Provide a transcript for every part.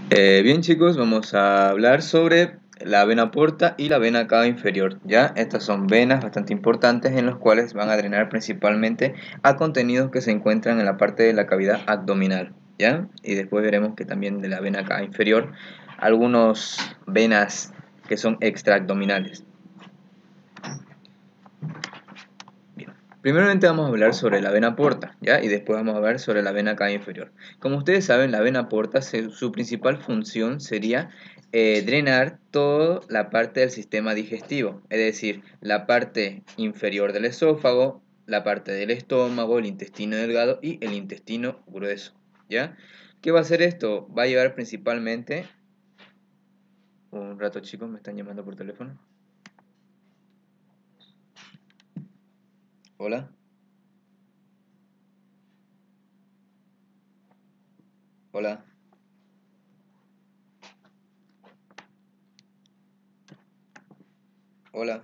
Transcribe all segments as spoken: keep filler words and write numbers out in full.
Eh, bien chicos, vamos a hablar sobre la vena porta y la vena cava inferior, ¿ya? Estas son venas bastante importantes en las cuales van a drenar principalmente a contenidos que se encuentran en la parte de la cavidad abdominal, ¿ya? Y después veremos que también de la vena cava inferior, algunas venas que son extraabdominales. Bien. Primeramente vamos a hablar sobre la vena porta, ¿ya? Y después vamos a ver sobre la vena cava inferior. Como ustedes saben, la vena porta, se, su principal función sería eh, drenar toda la parte del sistema digestivo, es decir, la parte inferior del esófago, la parte del estómago, el intestino delgado y el intestino grueso, ¿ya? ¿Qué va a hacer esto? Va a llevar principalmente... Un rato chicos, me están llamando por teléfono. Hola. Hola. Hola.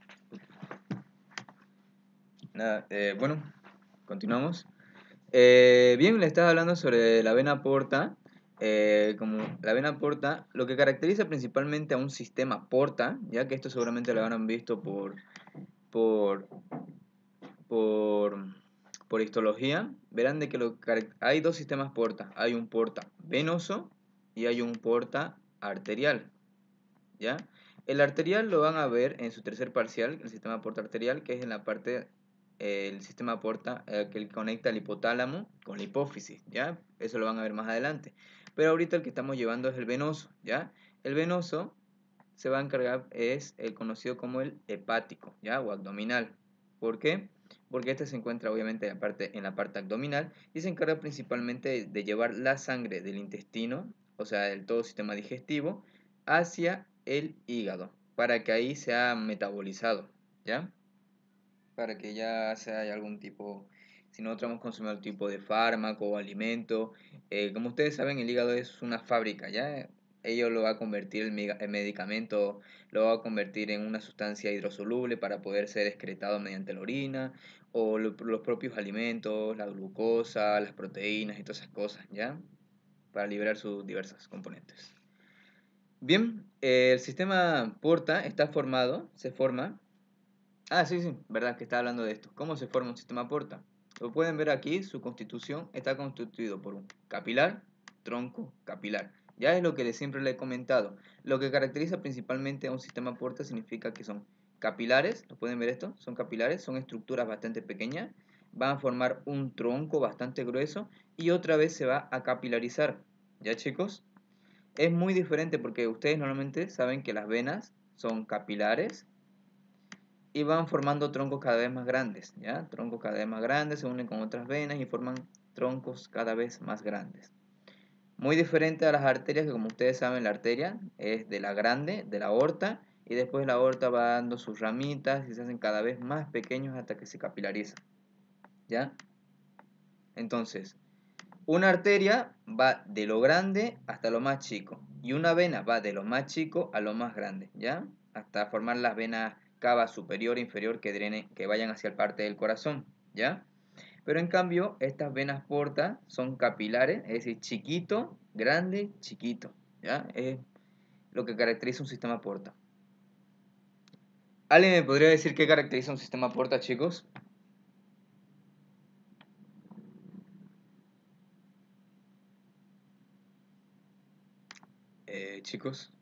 Nada, eh, bueno, continuamos. Eh, bien, le estaba hablando sobre la vena porta. Eh, como la vena porta, lo que caracteriza principalmente a un sistema porta, ya que esto seguramente lo habrán visto por, por, por, por histología, verán de que lo, carac- hay dos sistemas porta. Hay un porta venoso y hay un porta arterial, ¿ya? El arterial lo van a ver en su tercer parcial, el sistema porta arterial, que es en la parte, eh, el sistema porta eh, que conecta el hipotálamo con la hipófisis, ¿ya? Eso lo van a ver más adelante. Pero ahorita el que estamos llevando es el venoso, ¿ya? El venoso se va a encargar, es el conocido como el hepático, ¿ya? O abdominal. ¿Por qué? Porque este se encuentra obviamente en la parte, en la parte abdominal y se encarga principalmente de llevar la sangre del intestino, o sea, del todo sistema digestivo, hacia el hígado, para que ahí sea metabolizado, ¿ya? Para que ya sea algún tipo, si nosotros hemos consumido algún tipo de fármaco o alimento, eh, como ustedes saben, el hígado es una fábrica, ¿ya? Ello lo va a convertir el, el medicamento, lo va a convertir en una sustancia hidrosoluble para poder ser excretado mediante la orina, o lo, los propios alimentos, la glucosa, las proteínas y todas esas cosas, ¿ya? Para liberar sus diversas componentes. Bien, eh, el sistema porta está formado, se forma. Ah, sí, sí, verdad que está hablando de esto. ¿Cómo se forma un sistema porta? Lo pueden ver aquí, su constitución está constituido por un capilar, tronco, capilar. Ya es lo que siempre le he comentado. Lo que caracteriza principalmente a un sistema porta significa que son capilares, ¿lo pueden ver esto? Son capilares, son estructuras bastante pequeñas, van a formar un tronco bastante grueso y otra vez se va a capilarizar. ¿Ya chicos? Es muy diferente porque ustedes normalmente saben que las venas son capilares y van formando troncos cada vez más grandes, ¿ya? Troncos cada vez más grandes, se unen con otras venas y forman troncos cada vez más grandes. Muy diferente a las arterias, que como ustedes saben, la arteria es de la grande, de la aorta, y después la aorta va dando sus ramitas y se hacen cada vez más pequeños hasta que se capilarizan, ¿ya? Entonces, una arteria va de lo grande hasta lo más chico, y una vena va de lo más chico a lo más grande, ¿ya? Hasta formar las venas cava superior e inferior que drenen, que vayan hacia el parte del corazón, ¿ya? Pero en cambio, estas venas porta son capilares, es decir, chiquito, grande, chiquito, ¿ya? Es lo que caracteriza un sistema porta. ¿Alguien me podría decir qué caracteriza un sistema porta, chicos? Eh, chicos.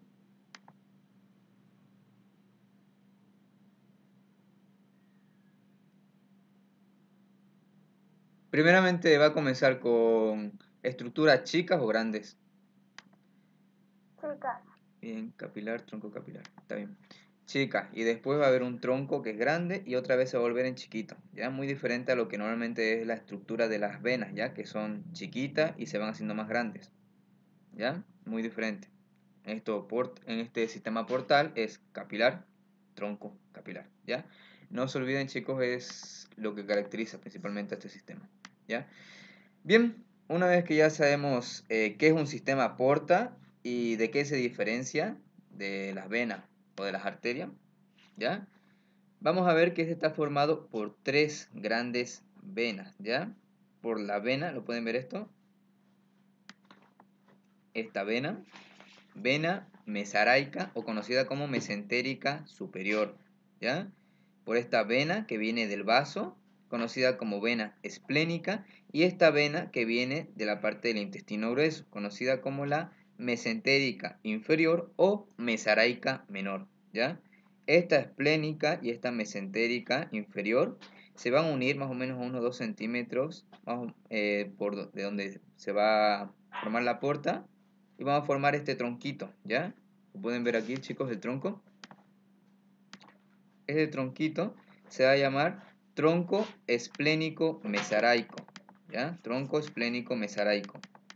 Primeramente va a comenzar con estructuras chicas o grandes. Chicas. Bien, capilar, tronco capilar. Está bien. Chica, y después va a haber un tronco que es grande y otra vez se va a volver en chiquito. Ya muy diferente a lo que normalmente es la estructura de las venas, ya que son chiquitas y se van haciendo más grandes. ¿Ya? Muy diferente. Esto port, en este sistema portal es capilar, tronco capilar. ¿Ya? No se olviden, chicos, es lo que caracteriza principalmente a este sistema. ¿Ya? Bien, una vez que ya sabemos eh, qué es un sistema porta y de qué se diferencia de las venas o de las arterias, ¿ya? Vamos a ver que este está formado por tres grandes venas, ¿ya? Por la vena, ¿lo pueden ver esto? esta vena, vena mesaraica o conocida como mesentérica superior, ¿ya? Por esta vena que viene del vaso, conocida como vena esplénica, y esta vena que viene de la parte del intestino grueso, conocida como la mesentérica inferior o mesaraica menor, ¿ya? Esta esplénica y esta mesentérica inferior se van a unir más o menos a unos dos centímetros más, eh, por de donde se va a formar la porta, y vamos a formar este tronquito, ¿ya? Lo pueden ver aquí, chicos, el tronco. Este tronquito se va a llamar tronco esplénico mesaraico, ¿ya? Tronco esplénico mesaraico,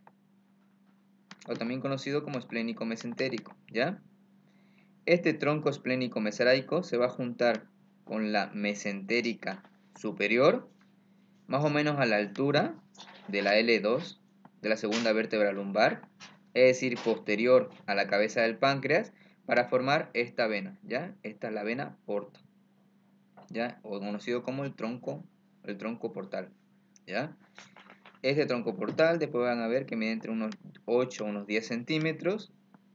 o también conocido como esplénico mesentérico, ¿ya? Este tronco esplénico mesaraico se va a juntar con la mesentérica superior, más o menos a la altura de la L dos, de la segunda vértebra lumbar, es decir, posterior a la cabeza del páncreas, para formar esta vena, ¿ya? Esta es la vena porta, ¿ya? O conocido como el tronco, el tronco portal, ¿ya? Este tronco portal, después van a ver que mide entre unos ocho a unos diez centímetros,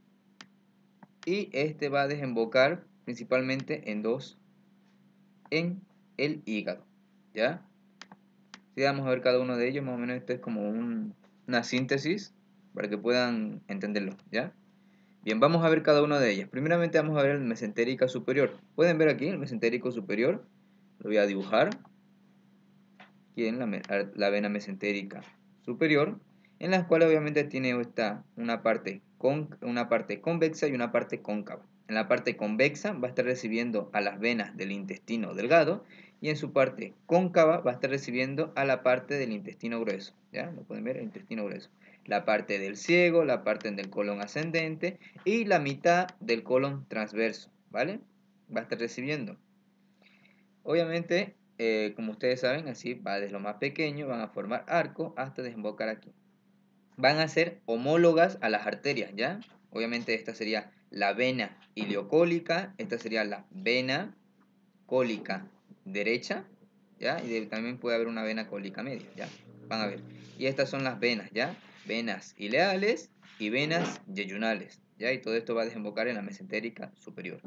y este va a desembocar principalmente en dos, en el hígado, ¿ya? Si vamos a ver cada uno de ellos, más o menos esto es como un, una síntesis para que puedan entenderlo, ¿ya? Bien, vamos a ver cada una de ellas. Primeramente vamos a ver el mesentérica superior. Pueden ver aquí el mesentérico superior, lo voy a dibujar aquí en la, la vena mesentérica superior, en la cual obviamente tiene esta, una, parte con, una parte convexa y una parte cóncava. En la parte convexa va a estar recibiendo a las venas del intestino delgado, y en su parte cóncava va a estar recibiendo a la parte del intestino grueso. ¿Ya? Lo pueden ver, el intestino grueso. La parte del ciego, la parte del colon ascendente y la mitad del colon transverso, ¿vale? Va a estar recibiendo. Obviamente, eh, como ustedes saben, así va desde lo más pequeño, van a formar arco hasta desembocar aquí. Van a ser homólogas a las arterias, ¿ya? Obviamente esta sería la vena ileocólica, esta sería la vena cólica derecha, ¿ya? Y de, también puede haber una vena cólica media, ¿ya? Van a ver. Y estas son las venas, ¿ya? Venas ileales y venas yeyunales, ¿ya? Y todo esto va a desembocar en la mesentérica superior.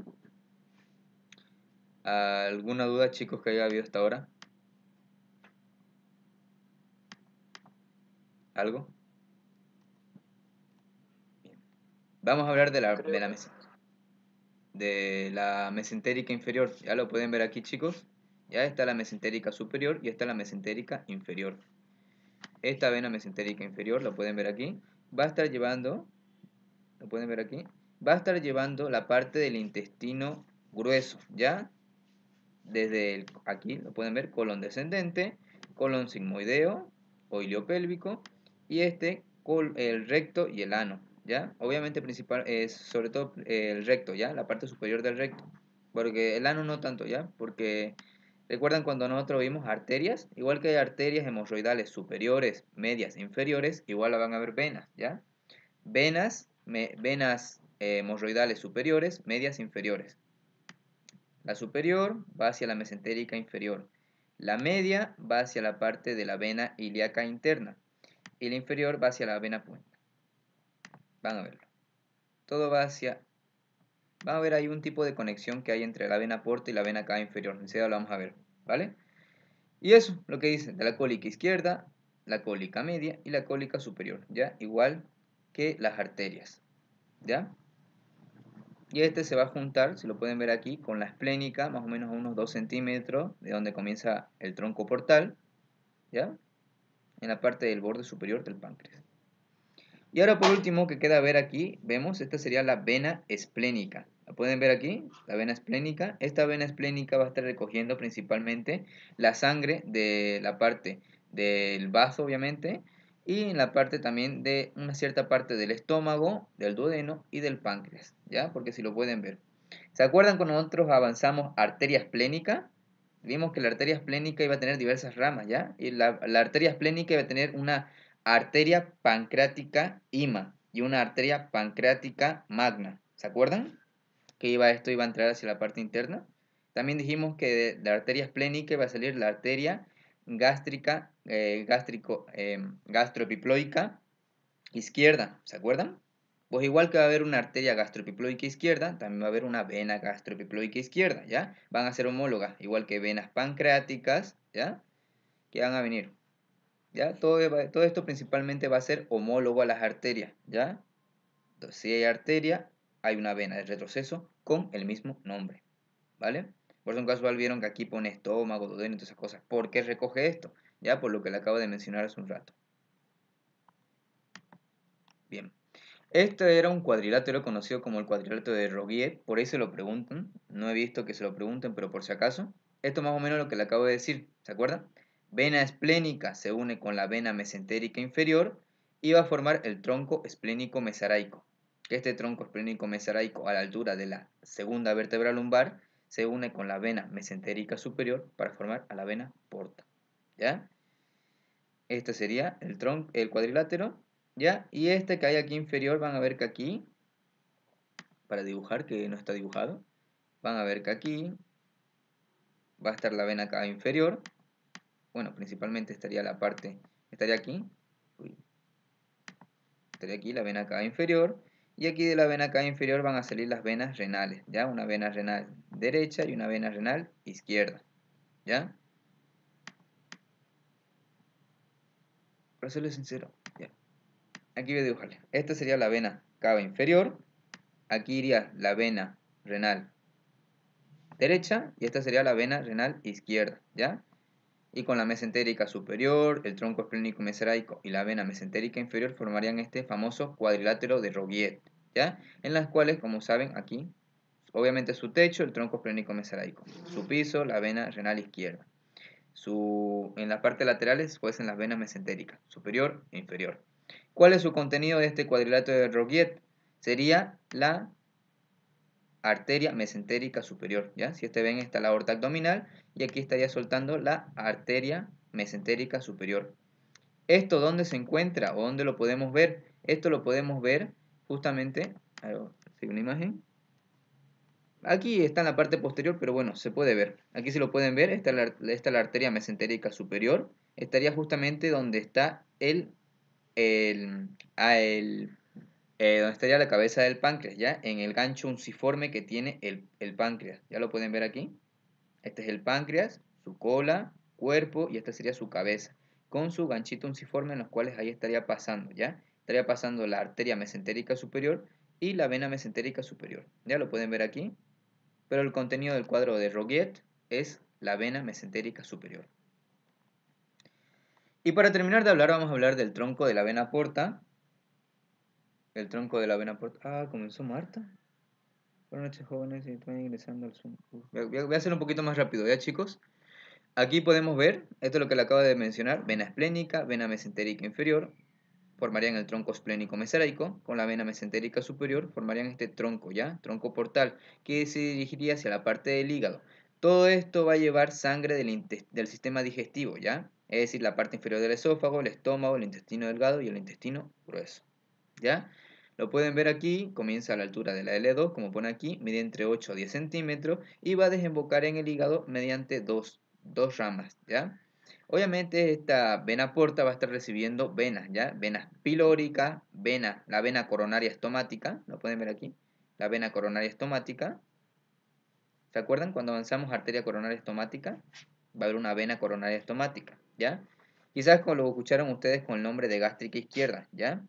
¿Alguna duda, chicos, que haya habido hasta ahora? ¿Algo? Bien. Vamos a hablar de la, de la, mes, de la mesentérica inferior. Ya lo pueden ver aquí, chicos. Ya está la mesentérica superior y está la mesentérica inferior. Esta vena mesentérica inferior, lo pueden ver aquí, va a estar llevando, lo pueden ver aquí, va a estar llevando la parte del intestino grueso, ¿ya? Desde el, aquí, lo pueden ver, colon descendente, colon sigmoideo o iliopélvico, y este, el recto y el ano, ¿ya? Obviamente principal es sobre todo el recto, ¿ya? La parte superior del recto, porque el ano no tanto, ¿ya? Porque recuerdan cuando nosotros vimos arterias, igual que hay arterias hemorroidales superiores, medias, inferiores, igual la van a ver venas, ¿ya? Venas, me, venas eh, hemorroidales superiores, medias, inferiores. La superior va hacia la mesentérica inferior. La media va hacia la parte de la vena ilíaca interna. Y la inferior va hacia la vena puente. Van a verlo. Todo va hacia... Van a ver ahí un tipo de conexión que hay entre la vena porta y la vena cava inferior. Enseguida lo vamos a ver, ¿vale? Y eso, lo que dice, de la cólica izquierda, la cólica media y la cólica superior, ¿ya? Igual que las arterias, ¿ya? Y este se va a juntar, si lo pueden ver aquí, con la esplénica, más o menos a unos dos centímetros de donde comienza el tronco portal, ¿ya? En la parte del borde superior del páncreas. Y ahora por último, que queda ver aquí, vemos, esta sería la vena esplénica. ¿La pueden ver aquí? La vena esplénica. Esta vena esplénica va a estar recogiendo principalmente la sangre de la parte del vaso, obviamente, y en la parte también de una cierta parte del estómago, del duodeno y del páncreas, ¿ya? Porque si lo pueden ver. ¿Se acuerdan cuando nosotros avanzamos arteria esplénica? Vimos que la arteria esplénica iba a tener diversas ramas, ¿ya? Y la, la arteria esplénica iba a tener una arteria pancreática ima y una arteria pancreática magna. ¿Se acuerdan? Que iba, esto iba a entrar hacia la parte interna. También dijimos que de la arteria esplénica iba a salir la arteria gástrica, eh, gástrico, eh, gastroepiploica, izquierda, ¿se acuerdan? Pues igual que va a haber una arteria gastroepiploica izquierda, también va a haber una vena gastroepiploica izquierda, ¿ya? Van a ser homólogas, igual que venas pancreáticas, ¿ya? Que van a venir, ¿ya? Todo, todo esto principalmente va a ser homólogo a las arterias, ¿ya? Entonces, si hay arteria, hay una vena de retroceso con el mismo nombre, ¿vale? Por eso en casual vieron que aquí pone estómago, duodeno y todas esas cosas. ¿Por qué recoge esto? Ya, por lo que le acabo de mencionar hace un rato. Bien. Este era un cuadrilátero conocido como el cuadrilátero de Roguier, por ahí se lo preguntan, no he visto que se lo pregunten, pero por si acaso. Esto más o menos lo que le acabo de decir, ¿se acuerdan? Vena esplénica se une con la vena mesentérica inferior y va a formar el tronco esplénico mesaraico. Este tronco esplénico mesaraico a la altura de la segunda vértebra lumbar se une con la vena mesentérica superior para formar a la vena porta, ¿ya? Este sería el tronco, el cuadrilátero, ¿ya? Y este que hay aquí inferior, van a ver que aquí, para dibujar, que no está dibujado, van a ver que aquí va a estar la vena cava inferior. Bueno, principalmente estaría la parte, estaría aquí, uy, estaría aquí la vena cava inferior. Y aquí de la vena cava inferior van a salir las venas renales, ¿ya? Una vena renal derecha y una vena renal izquierda, ¿ya? Para serles sincero, ¿ya? Aquí voy a dibujarle. Esta sería la vena cava inferior. Aquí iría la vena renal derecha y esta sería la vena renal izquierda, ¿ya? Y con la mesentérica superior, el tronco esplénico mesaraico y la vena mesentérica inferior formarían este famoso cuadrilátero de Roguier, ¿ya? En las cuales, como saben, aquí, obviamente su techo, el tronco esplénico mesaraico, su piso, la vena renal izquierda. Su, en las partes laterales, pues en las venas mesentéricas, superior e inferior. ¿Cuál es su contenido de este cuadrilátero de Roguier? Sería la arteria mesentérica superior, ¿ya? Si ustedes ven, está la aorta abdominal y aquí estaría soltando la arteria mesentérica superior. ¿Esto dónde se encuentra o dónde lo podemos ver? Esto lo podemos ver justamente, a ver, ¿sigue una imagen? Aquí está en la parte posterior, pero bueno, se puede ver. Aquí se lo pueden ver, esta es la, esta es la arteria mesentérica superior. Estaría justamente donde está el, el, ah, el eh, donde estaría la cabeza del páncreas, ¿ya? En el gancho unciforme que tiene el, el páncreas. ¿Ya lo pueden ver aquí? Este es el páncreas, su cola, cuerpo y esta sería su cabeza. Con su ganchito unciforme en los cuales ahí estaría pasando, ¿ya? Estaría pasando la arteria mesentérica superior y la vena mesentérica superior. ¿Ya lo pueden ver aquí? Pero el contenido del cuadro de Roguier es la vena mesentérica superior. Y para terminar de hablar, vamos a hablar del tronco de la vena porta. El tronco de la vena porta. Ah, comenzó Marta. Buenas noches, jóvenes, y están ingresando al Zoom. Voy a, voy a hacerlo un poquito más rápido, ¿ya, chicos? Aquí podemos ver, esto es lo que le acabo de mencionar, vena esplénica, vena mesentérica inferior, formarían el tronco esplénico mesaraico, con la vena mesentérica superior formarían este tronco, ¿ya? Tronco portal, que se dirigiría hacia la parte del hígado. Todo esto va a llevar sangre del, del sistema digestivo, ¿ya? Es decir, la parte inferior del esófago, el estómago, el intestino delgado y el intestino grueso, ¿ya? Lo pueden ver aquí, comienza a la altura de la L dos, como pone aquí, mide entre ocho a diez centímetros y va a desembocar en el hígado mediante dos, dos ramas, ¿ya? Obviamente esta vena porta va a estar recibiendo venas, ¿ya? Venas pilóricas, vena, la vena coronaria estomática, lo pueden ver aquí, la vena coronaria estomática. ¿Se acuerdan cuando avanzamos arteria coronaria estomática? Va a haber una vena coronaria estomática, ¿ya? Quizás como lo escucharon ustedes con el nombre de gástrica izquierda, ¿ya?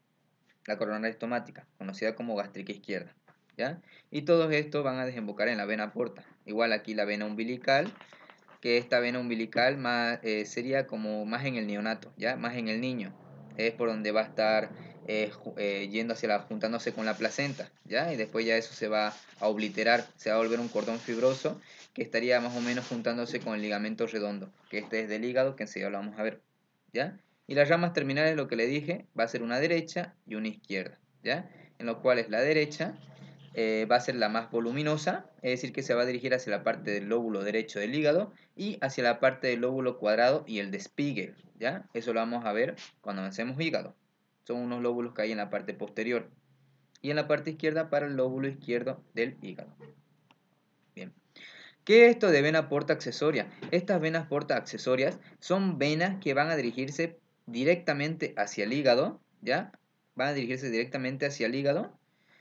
La coronaria estomática, conocida como gástrica izquierda, ¿ya? Y todos estos van a desembocar en la vena porta. Igual aquí la vena umbilical, que esta vena umbilical más, eh, sería como más en el neonato, ¿ya? Más en el niño. Es por donde va a estar eh, eh, yendo hacia la, juntándose con la placenta, ¿ya? Y después ya eso se va a obliterar, se va a volver un cordón fibroso que estaría más o menos juntándose con el ligamento redondo, que este es del hígado, que enseguida lo vamos a ver, ¿ya? Y las ramas terminales, lo que le dije, va a ser una derecha y una izquierda, ¿ya? En lo cual es la derecha eh, va a ser la más voluminosa, es decir, que se va a dirigir hacia la parte del lóbulo derecho del hígado y hacia la parte del lóbulo cuadrado y el despigue, ¿ya? Eso lo vamos a ver cuando avancemos hígado. Son unos lóbulos que hay en la parte posterior. Y en la parte izquierda para el lóbulo izquierdo del hígado. Bien. ¿Qué es esto de vena porta accesoria? Estas venas porta accesorias son venas que van a dirigirse directamente hacia el hígado, ¿ya? van a dirigirse directamente hacia el hígado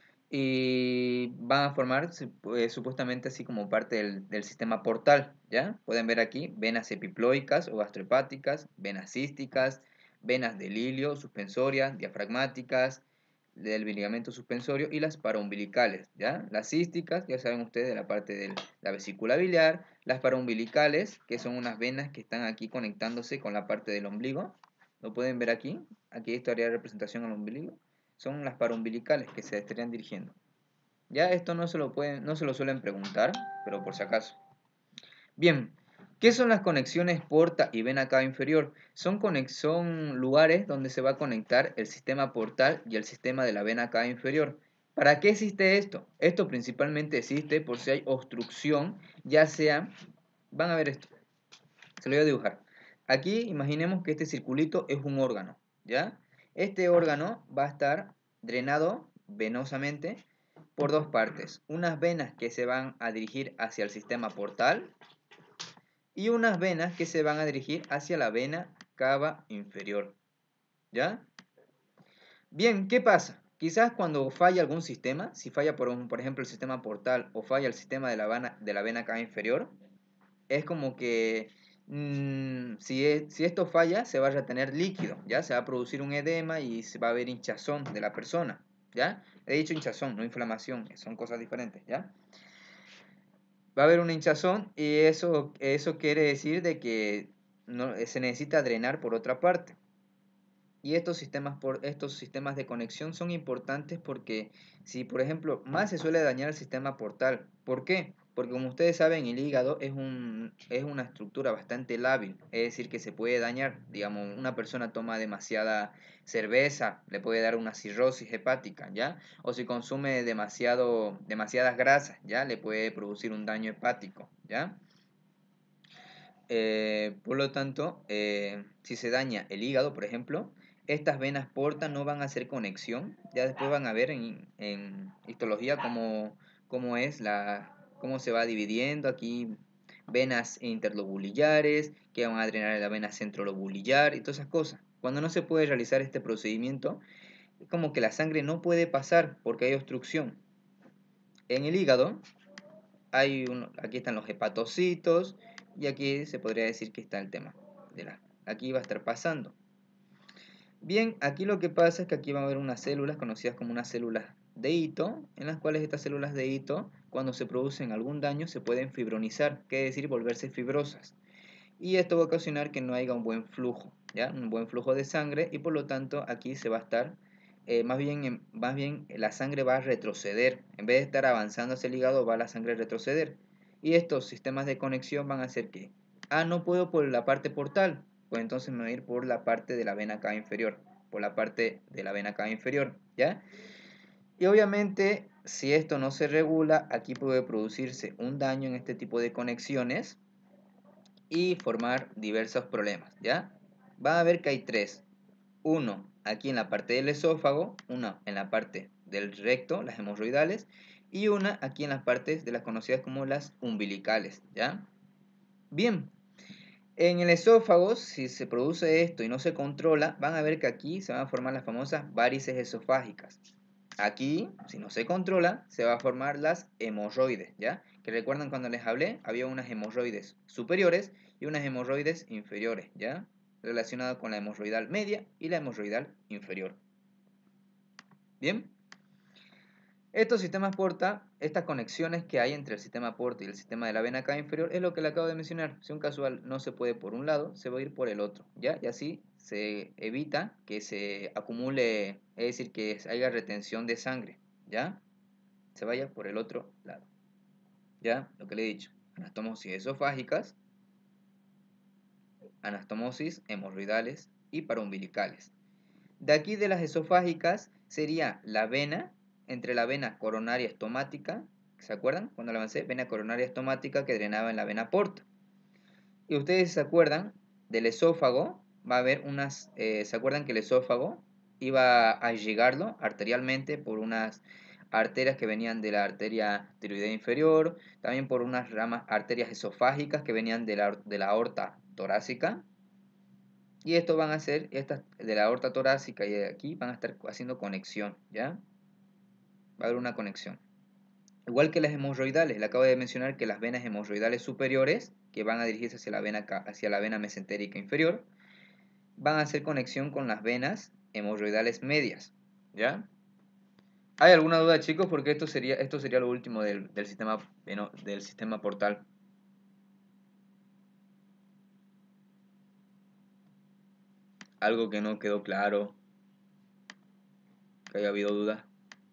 y van a formar pues, supuestamente así como parte del, del sistema portal, ¿ya? Pueden ver aquí venas epiploicas o gastrohepáticas, venas císticas, venas del ilio, suspensorias, diafragmáticas, del ligamento suspensorio y las paraumbilicales, ¿ya? Las císticas, ya saben ustedes, de la parte de la vesícula biliar, las paraumbilicales, que son unas venas que están aquí conectándose con la parte del ombligo, lo pueden ver aquí, aquí estaría representación al ombligo, son las paraumbilicales que se estarían dirigiendo. Ya esto no se lo pueden, no se lo suelen preguntar, pero por si acaso. Bien, ¿qué son las conexiones porta y vena cava inferior? Son, son lugares donde se va a conectar el sistema portal y el sistema de la vena cava inferior. ¿Para qué existe esto? Esto principalmente existe por si hay obstrucción, ya sea, van a ver esto, se lo voy a dibujar. Aquí imaginemos que este circulito es un órgano, ¿ya? Este órgano va a estar drenado venosamente por dos partes. Unas venas que se van a dirigir hacia el sistema portal y unas venas que se van a dirigir hacia la vena cava inferior, ¿ya? Bien, ¿qué pasa? Quizás cuando falla algún sistema, si falla por, un, por ejemplo el sistema portal o falla el sistema de la vena, de la vena cava inferior, es como que mmm, si, es, si esto falla, se va a retener líquido, ¿ya? Se va a producir un edema y se va a ver hinchazón de la persona, ¿ya? He dicho hinchazón, no inflamación, son cosas diferentes, ¿ya? Va a haber un hinchazón y eso, eso quiere decir de que no, se necesita drenar por otra parte. Y estos sistemas, por, estos sistemas de conexión son importantes porque si, por ejemplo, más se suele dañar el sistema portal. ¿Por qué? Porque como ustedes saben, el hígado es, un, es una estructura bastante lábil, es decir, que se puede dañar. Digamos, una persona toma demasiada cerveza, le puede dar una cirrosis hepática, ¿ya? O si consume demasiado, demasiadas grasas, ¿ya? Le puede producir un daño hepático, ¿ya? Eh, por lo tanto, eh, si se daña el hígado, por ejemplo, estas venas porta no van a hacer conexión. Ya después van a ver en, en histología cómo, cómo es la, cómo se va dividiendo aquí venas interlobulillares, que van a drenar la vena centrolobulillar y todas esas cosas. Cuando no se puede realizar este procedimiento, es como que la sangre no puede pasar porque hay obstrucción. En el hígado hay un, aquí están los hepatocitos y aquí se podría decir que está el tema de la, aquí va a estar pasando. Bien, aquí lo que pasa es que aquí va a haber unas células conocidas como unas células de Ito, en las cuales estas células de Ito, cuando se producen algún daño, se pueden fibronizar, que es decir, volverse fibrosas. Y esto va a ocasionar que no haya un buen flujo, ¿ya? Un buen flujo de sangre y por lo tanto aquí se va a estar, eh, más, bien, más bien la sangre va a retroceder. En vez de estar avanzando hacia el hígado, va la sangre a retroceder. Y estos sistemas de conexión van a hacer que, ah, no puedo por la parte portal, pues entonces me voy a ir por la parte de la vena cava inferior, por la parte de la vena cava inferior, ¿ya? Y obviamente, si esto no se regula, aquí puede producirse un daño en este tipo de conexiones y formar diversos problemas, ¿ya? Va a ver que hay tres. Uno aquí en la parte del esófago, uno en la parte del recto, las hemorroidales, y una aquí en las partes de las conocidas como las umbilicales, ¿ya? Bien, en el esófago, si se produce esto y no se controla, van a ver que aquí se van a formar las famosas varices esofágicas. Aquí, si no se controla, se van a formar las hemorroides, ¿ya? Que recuerdan cuando les hablé, había unas hemorroides superiores y unas hemorroides inferiores, ¿ya? Relacionado con la hemorroidal media y la hemorroidal inferior. Bien, estos sistemas porta, estas conexiones que hay entre el sistema porta y el sistema de la vena cava inferior, es lo que le acabo de mencionar. Si un casual no se puede por un lado, se va a ir por el otro, ¿ya? Y así se evita que se acumule, es decir, que haya retención de sangre, ¿ya? Se vaya por el otro lado, ¿ya? Lo que le he dicho, anastomosis esofágicas, anastomosis hemorroidales y paraumbilicales. De aquí de las esofágicas sería la vena, entre la vena coronaria estomática, ¿se acuerdan? Cuando la avancé, vena coronaria estomática que drenaba en la vena porta. Y ustedes se acuerdan del esófago, va a haber unas, eh, ¿se acuerdan que el esófago iba a llegarlo arterialmente por unas arterias que venían de la arteria tiroidea inferior, también por unas ramas, arterias esofágicas que venían de la, de la aorta torácica? Y estos van a hacer, estas de la aorta torácica y de aquí van a estar haciendo conexión, ¿ya? Va a haber una conexión. Igual que las hemorroidales, le acabo de mencionar que las venas hemorroidales superiores, que van a dirigirse hacia la vena, hacia la vena mesentérica inferior, van a hacer conexión con las venas hemorroidales medias, ¿ya? ¿Hay alguna duda, chicos? Porque esto sería, esto sería lo último del, del sistema, veno- del sistema portal. Algo que no quedó claro, que haya habido duda.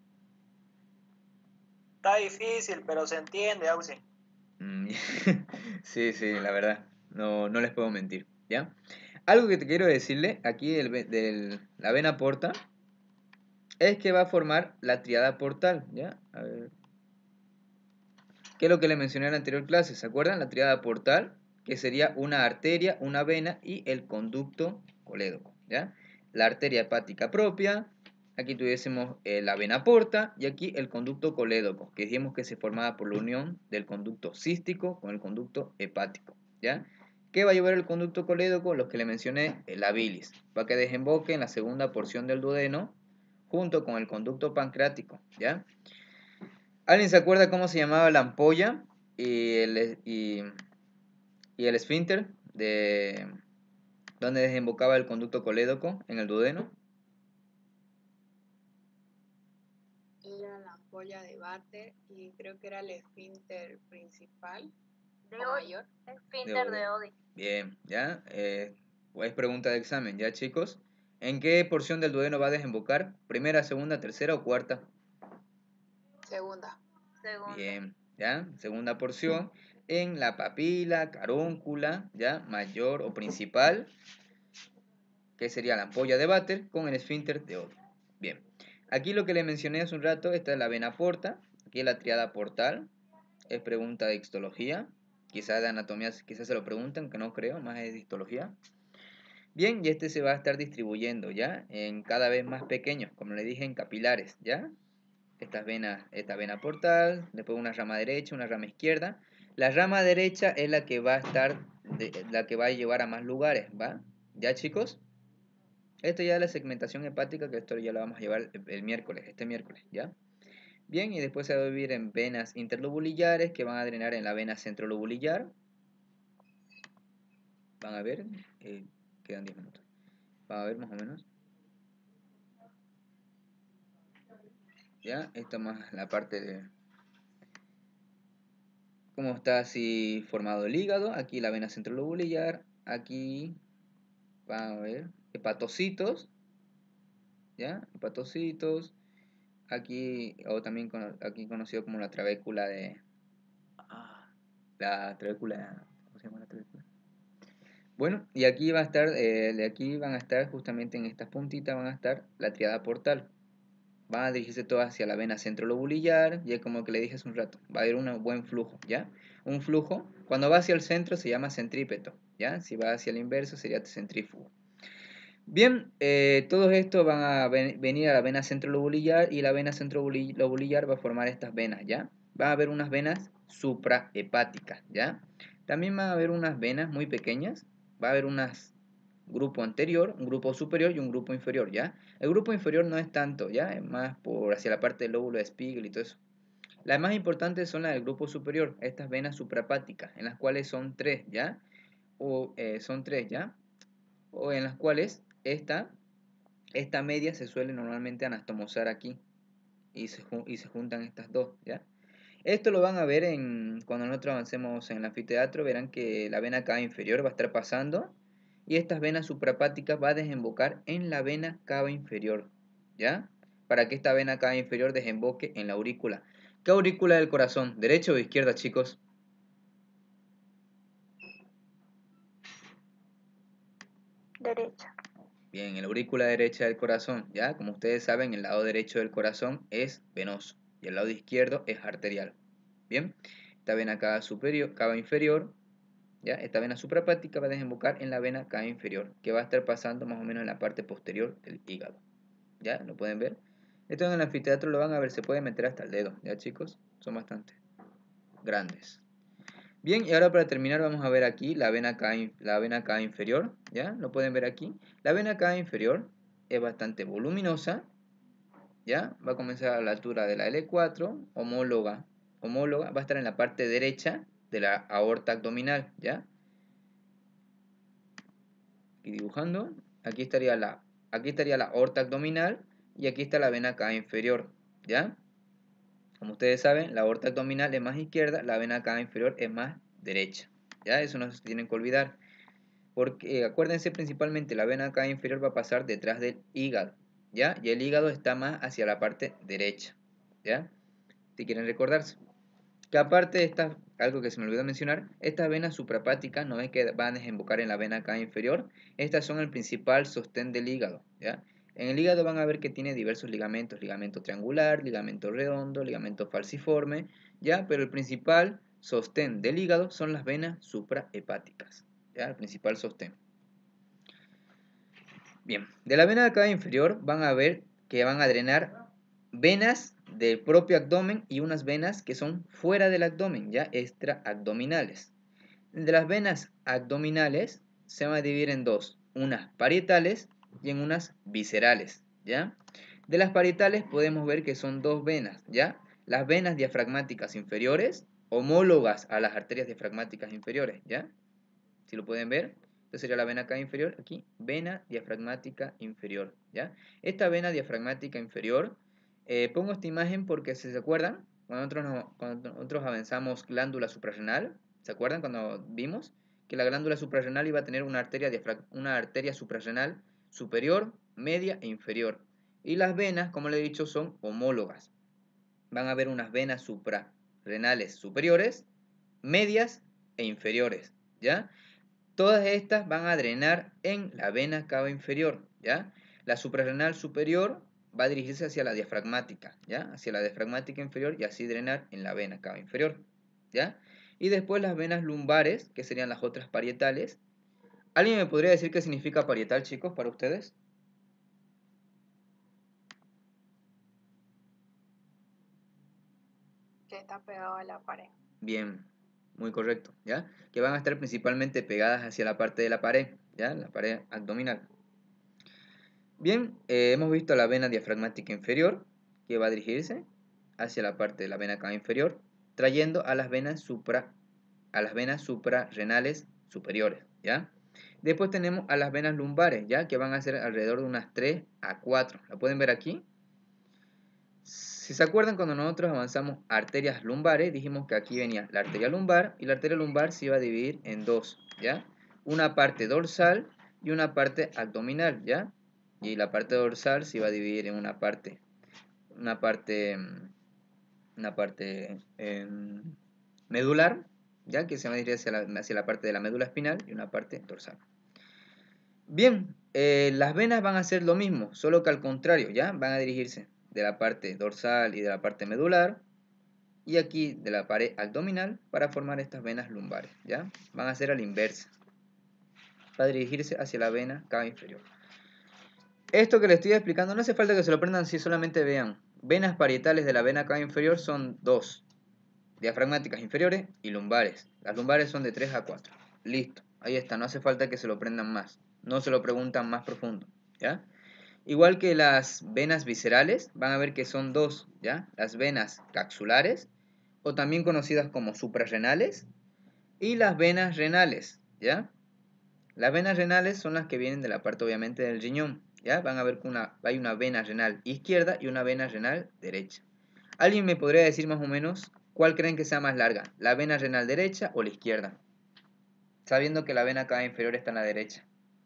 Está difícil, pero se entiende, Ausi. Mm, Sí, sí, la verdad, no, no les puedo mentir, ¿ya? Algo que te quiero decirle aquí del, ve- del- la vena porta es que va a formar la triada portal, ¿ya? A ver, ¿qué es lo que le mencioné en la anterior clase? ¿Se acuerdan? La triada portal, que sería una arteria, una vena y el conducto colédoco, ¿ya? La arteria hepática propia, aquí tuviésemos eh, la vena porta y aquí el conducto colédoco, que dijimos que se formaba por la unión del conducto cístico con el conducto hepático, ¿ya? ¿Qué va a llevar el conducto colédoco? Los que le mencioné, eh, la bilis, para que desemboque en la segunda porción del duodeno junto con el conducto pancreático, ¿ya? ¿Alguien se acuerda cómo se llamaba la ampolla y el, y, y el esfínter de donde desembocaba el conducto colédoco en el duodeno? Era la ampolla de Vater y creo que era el esfínter principal De o Odi. mayor. De Esfínter de Odi. Odi. Bien, ya. Eh, es pregunta de examen, ¿ya, chicos? ¿En qué porción del duodeno va a desembocar? ¿Primera, segunda, tercera o cuarta? Segunda. Segunda. Bien, ¿ya? Segunda porción. En la papila, carúncula, ¿ya? Mayor o principal, que sería la ampolla de Vater con el esfínter de Odi. Bien, aquí lo que le mencioné hace un rato, esta es la vena porta, aquí es la triada portal, es pregunta de histología, quizás de anatomía, quizás se lo preguntan, que no creo, más es de histología. Bien, y este se va a estar distribuyendo, ¿ya? En cada vez más pequeños, como le dije, en capilares, ¿ya? Estas venas, esta vena portal, después una rama derecha, una rama izquierda. La rama derecha es la que va a estar, de, la que va a llevar a más lugares, ¿va? ¿Ya, chicos? Esto ya es la segmentación hepática, que esto ya lo vamos a llevar el, el miércoles, este miércoles, ¿ya? Bien, y después se va a dividir en venas interlobulillares que van a drenar en la vena centrolobulillar. Van a ver, eh, quedan diez minutos. Van a ver más o menos. ¿Ya? Esto más la parte de cómo está así formado el hígado. Aquí la vena centrolobulillar. Aquí, van a ver, hepatocitos. ¿Ya? Hepatocitos. Aquí, o también cono- aquí conocido como la trabécula de... Ah, la trabécula... ¿Cómo se llama la trabécula? Bueno, y aquí va a estar, eh, de aquí van a estar justamente en estas puntitas, van a estar la triada portal. Van a dirigirse todas hacia la vena centrolobulillar, y es como que le dije hace un rato, va a haber un buen flujo, ¿ya? Un flujo, cuando va hacia el centro se llama centrípeto, ¿ya? Si va hacia el inverso sería centrífugo. Bien, eh, todos estos van a ven- venir a la vena centrolobulillar y la vena centrolobulillar va a formar estas venas, ¿ya? Va a haber unas venas suprahepáticas, ¿ya? También va a haber unas venas muy pequeñas, va a haber unas grupo anterior, un grupo superior y un grupo inferior, ¿ya? El grupo inferior no es tanto, ¿ya? Es más por hacia la parte del lóbulo de Spiegel y todo eso. Las más importantes son las del grupo superior, estas venas suprahepáticas, en las cuales son tres, ¿ya? O eh, son tres, ¿ya? O en las cuales esta, esta media se suele normalmente anastomosar aquí y se, y se juntan estas dos, ¿ya? Esto lo van a ver en, cuando nosotros avancemos en el anfiteatro, verán que la vena cava inferior va a estar pasando y estas venas suprahepáticas va a desembocar en la vena cava inferior, ¿ya? Para que esta vena cava inferior desemboque en la aurícula. ¿Qué aurícula del corazón? ¿Derecha o izquierda, chicos? Derecha. Bien, en la aurícula derecha del corazón, ¿ya? Como ustedes saben, el lado derecho del corazón es venoso y el lado izquierdo es arterial. Bien, esta vena cava superior, cava inferior, ¿ya? Esta vena suprahepática va a desembocar en la vena cava inferior, que va a estar pasando más o menos en la parte posterior del hígado. ¿Ya? ¿Lo pueden ver? Esto en el anfiteatro lo van a ver, se puede meter hasta el dedo, ¿ya, chicos? Son bastante grandes. Bien, y ahora para terminar vamos a ver aquí la vena cava, la vena cava inferior, ¿ya? Lo pueden ver aquí. La vena cava inferior es bastante voluminosa, ¿ya? Va a comenzar a la altura de la L cuatro, homóloga, homóloga, va a estar en la parte derecha de la aorta abdominal, ¿ya? Y dibujando, aquí estaría la, aquí estaría la aorta abdominal y aquí está la vena cava inferior, ¿ya? Como ustedes saben, la aorta abdominal es más izquierda, la vena cava inferior es más derecha, ¿ya? Eso no se tienen que olvidar. Porque eh, acuérdense principalmente, la vena cava inferior va a pasar detrás del hígado, ¿ya? Y el hígado está más hacia la parte derecha, ¿ya? Si quieren recordarse. Que aparte de esta, algo que se me olvidó mencionar, estas venas suprahepáticas no es que van a desembocar en la vena cava inferior, estas son el principal sostén del hígado, ¿ya? En el hígado van a ver que tiene diversos ligamentos, ligamento triangular, ligamento redondo, ligamento falciforme, ¿ya? Pero el principal sostén del hígado son las venas suprahepáticas, ¿ya? El principal sostén. Bien, de la vena cava inferior van a ver que van a drenar venas del propio abdomen y unas venas que son fuera del abdomen, ya extraabdominales. De las venas abdominales se van a dividir en dos, unas parietales y en unas viscerales, ¿ya? De las parietales podemos ver que son dos venas, ¿ya? Las venas diafragmáticas inferiores, homólogas a las arterias diafragmáticas inferiores, ¿ya? Si lo pueden ver, esta sería la vena cava inferior, aquí, vena diafragmática inferior, ¿ya? Esta vena diafragmática inferior, eh, pongo esta imagen porque si se acuerdan, cuando nosotros, no- cuando nosotros avanzamos glándula suprarrenal, ¿se acuerdan cuando vimos que la glándula suprarrenal iba a tener una arteria, una arteria suprarrenal superior, media e inferior? Y las venas, como le he dicho, son homólogas. Van a haber unas venas suprarrenales superiores, medias e inferiores, ¿ya? Todas estas van a drenar en la vena cava inferior, ¿ya? La suprarrenal superior va a dirigirse hacia la diafragmática, ¿ya? Hacia la diafragmática inferior y así drenar en la vena cava inferior, ¿ya? Y después las venas lumbares, que serían las otras parietales. ¿Alguien me podría decir qué significa parietal, chicos, para ustedes? Que está pegado a la pared. Bien, muy correcto, ¿ya? Que van a estar principalmente pegadas hacia la parte de la pared, ¿ya? La pared abdominal. Bien, eh, hemos visto la vena diafragmática inferior, que va a dirigirse hacia la parte de la vena cava inferior, trayendo a las venas supra, a las venas suprarrenales superiores, ¿ya? Después tenemos a las venas lumbares, ¿ya? Que van a ser alrededor de unas tres a cuatro. ¿La pueden ver aquí? Si se acuerdan, cuando nosotros avanzamos arterias lumbares, dijimos que aquí venía la arteria lumbar, y la arteria lumbar se iba a dividir en dos, ¿ya? Una parte dorsal y una parte abdominal, ¿ya? Y la parte dorsal se iba a dividir en una parte, una parte, una parte eh, medular, ¿ya? Que se va a dirigir hacia la, hacia la parte de la médula espinal, y una parte dorsal. Bien, eh, las venas van a hacer lo mismo, solo que al contrario, ¿ya? Van a dirigirse de la parte dorsal y de la parte medular, y aquí de la pared abdominal, para formar estas venas lumbares, ¿ya? Van a ser a la inversa, para dirigirse hacia la vena cava inferior. Esto que les estoy explicando no hace falta que se lo aprendan, si solamente vean. Venas parietales de la vena cava inferior son dos, diafragmáticas inferiores y lumbares. Las lumbares son de tres a cuatro. Listo, ahí está, no hace falta que se lo aprendan más. No se lo preguntan más profundo, ¿ya? Igual que las venas viscerales, van a ver que son dos, ¿ya? Las venas capsulares, o también conocidas como suprarrenales, y las venas renales, ¿ya? Las venas renales son las que vienen de la parte, obviamente, del riñón, ¿ya? Van a ver que una, hay una vena renal izquierda y una vena renal derecha. ¿Alguien me podría decir más o menos cuál creen que sea más larga? ¿La vena renal derecha o la izquierda? Sabiendo que la vena cava inferior está en la derecha.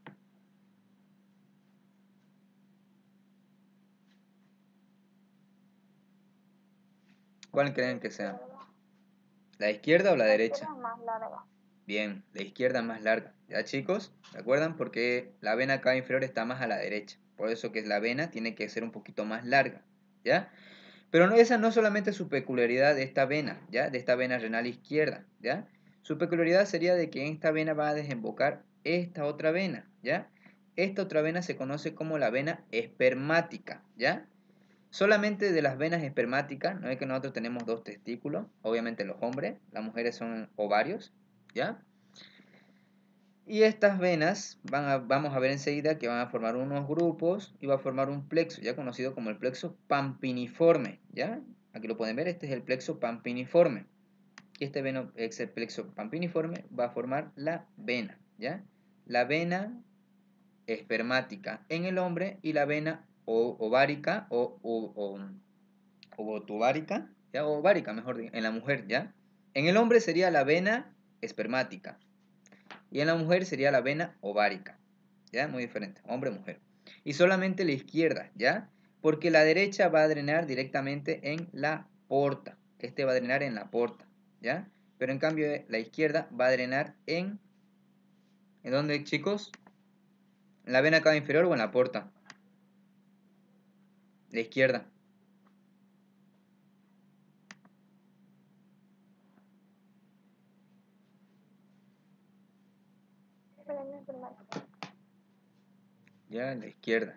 ¿Cuál creen que sea? ¿La izquierda o la derecha? Es más larga. Bien, la izquierda es más larga. ¿Ya, chicos? ¿Se acuerdan? Porque la vena cava inferior está más a la derecha. Por eso que la vena tiene que ser un poquito más larga. ¿Ya? Pero no, esa no solamente es su peculiaridad de esta vena, ¿ya? De esta vena renal izquierda, ¿ya? Su peculiaridad sería de que en esta vena va a desembocar esta otra vena, ¿ya? Esta otra vena se conoce como la vena espermática, ¿ya? Solamente de las venas espermáticas, no es que nosotros tenemos dos testículos, obviamente los hombres, las mujeres son ovarios, ¿ya? Y estas venas, van a, vamos a ver enseguida que van a formar unos grupos y va a formar un plexo, ya conocido como el plexo pampiniforme, ¿ya? Aquí lo pueden ver, este es el plexo pampiniforme. Y este veno, este plexo pampiniforme va a formar la vena, ¿ya? La vena espermática en el hombre y la vena ovárica o, o, o, ovotuvárica, ¿ya? O ovárica, mejor dicho, en la mujer, ¿ya? En el hombre sería la vena espermática y en la mujer sería la vena ovárica, ¿ya? Muy diferente, hombre-mujer. Y solamente la izquierda, ¿ya? Porque la derecha va a drenar directamente en la porta. Este va a drenar en la porta, ¿ya? Pero en cambio la izquierda va a drenar en... ¿En dónde, chicos? ¿En la vena cava inferior o en la porta? La izquierda. Ya, en la izquierda.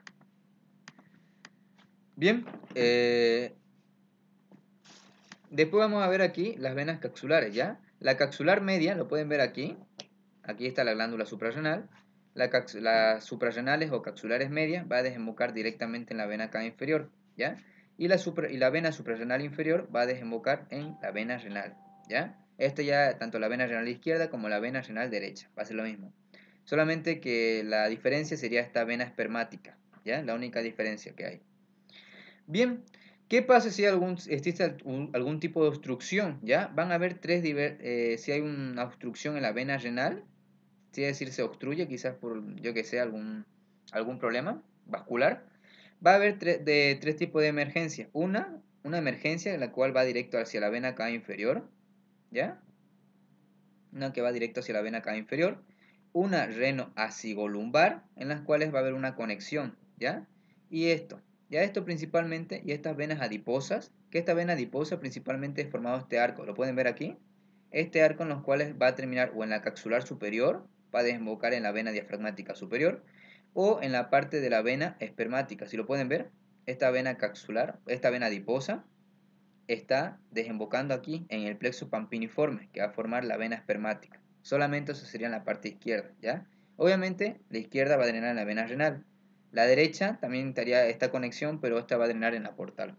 Bien, eh, después vamos a ver aquí las venas capsulares, ¿ya? La capsular media, lo pueden ver aquí. Aquí está la glándula suprarrenal. La las suprarrenales o capsulares medias va a desembocar directamente en la vena cava inferior, ¿ya? Y la, supra, y la vena suprarrenal inferior va a desembocar en la vena renal, ¿ya? Esto ya, tanto la vena renal izquierda como la vena renal derecha, va a ser lo mismo. Solamente que la diferencia sería esta vena espermática, ¿ya? La única diferencia que hay. Bien, ¿qué pasa si algún, existe algún, algún tipo de obstrucción? ¿Ya? Van a haber tres, eh, si hay una obstrucción en la vena renal, si es decir, se obstruye quizás por, yo que sé, algún, algún problema vascular, va a haber tre de tres tipos de emergencia. Una, una emergencia en la cual va directo hacia la vena cava inferior, ¿ya? Una que va directo hacia la vena cava inferior. Una reno-asigolumbar, en las cuales va a haber una conexión, ¿ya? Y esto, ya esto principalmente, y estas venas adiposas, que esta vena adiposa principalmente es formado este arco, ¿lo pueden ver aquí? Este arco en los cuales va a terminar o en la capsular superior, va a desembocar en la vena diafragmática superior, o en la parte de la vena espermática, si lo pueden ver, esta vena capsular, esta vena adiposa, está desembocando aquí en el plexo pampiniforme, que va a formar la vena espermática. Solamente eso sería en la parte izquierda, ¿ya? Obviamente, la izquierda va a drenar en la vena renal. La derecha también estaría esta conexión, pero esta va a drenar en la portal.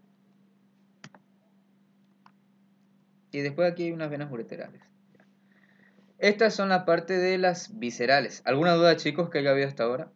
Y después aquí hay unas venas ureterales. Estas son la parte de las viscerales. ¿Alguna duda, chicos, que haya habido hasta ahora?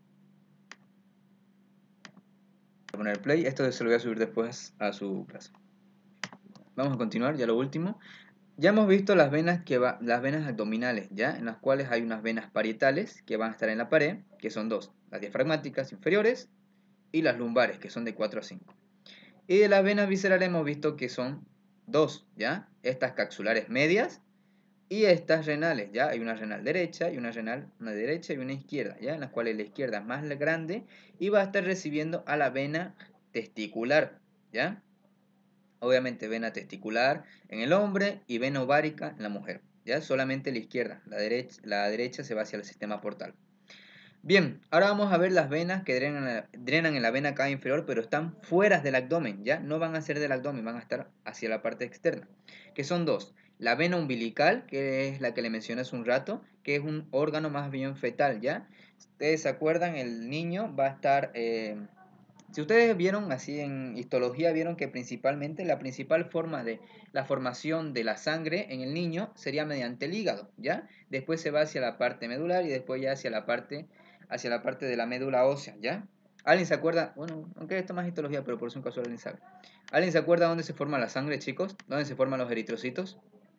Voy a poner play. Esto se lo voy a subir después a su clase. Vamos a continuar, ya lo último. Ya hemos visto las venas, que va, las venas abdominales, ¿ya? En las cuales hay unas venas parietales que van a estar en la pared, que son dos, las diafragmáticas inferiores y las lumbares, que son de cuatro a cinco. Y de las venas viscerales hemos visto que son dos, ¿ya? Estas capsulares medias y estas renales, ¿ya? Hay una renal derecha y una renal, una derecha y una izquierda, ¿ya? En las cuales la izquierda es más grande y va a estar recibiendo a la vena testicular, ¿ya? Obviamente vena testicular en el hombre y vena ovárica en la mujer, ¿ya? Solamente la izquierda, la derecha, la derecha se va hacia el sistema portal. Bien, ahora vamos a ver las venas que drenan, drenan en la vena cava inferior, pero están fuera del abdomen, ¿ya? No van a ser del abdomen, van a estar hacia la parte externa, que son dos. La vena umbilical, que es la que le mencioné hace un rato, que es un órgano más bien fetal, ¿ya? Ustedes se acuerdan, el niño va a estar... Eh, si ustedes vieron así en histología, vieron que principalmente la principal forma de la formación de la sangre en el niño sería mediante el hígado, ¿ya? Después se va hacia la parte medular y después ya hacia la parte, hacia la parte de la médula ósea, ¿ya? ¿Alguien se acuerda? Bueno, aunque esto es más histología, pero por si un caso alguien sabe. ¿Alguien se acuerda dónde se forma la sangre, chicos? ¿Dónde se forman los eritrocitos?